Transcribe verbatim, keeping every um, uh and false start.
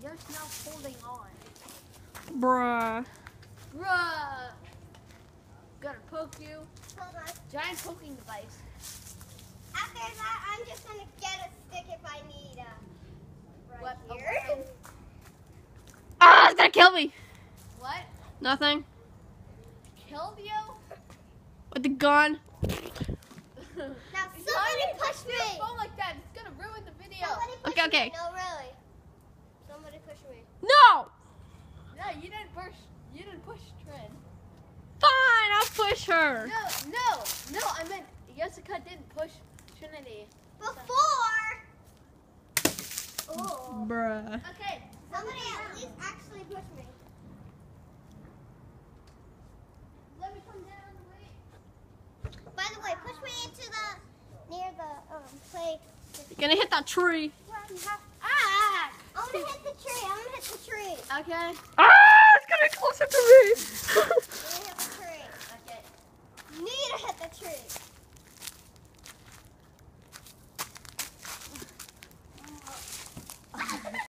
You're now holding on. Bruh. Bruh. Gonna poke you. Hold on. Giant poking device. After that, I'm just gonna get a stick if I need a. Right What? here. Oh, Ah, it's gonna kill me. what? Nothing. Killed you? With the gun. Now Somebody somebody push push me. your phone like that. It's gonna ruin the video. Somebody push Okay, okay. me. No, really. Somebody push me. No. No, you didn't push. You didn't push Trin. Fine, I'll push her. No, no, no. I meant Yessica didn't push Trinity. Before. Oh. Bruh. Okay. Somebody at least actually push me. Let me come down. Wait. By the way, push me into the near the um play. You're gonna hit that tree. Ah. I'm gonna hit the tree. I'm gonna hit the tree. Okay. Ah, it's getting closer to me. I'm gonna hit the tree. Okay. Need to hit the tree.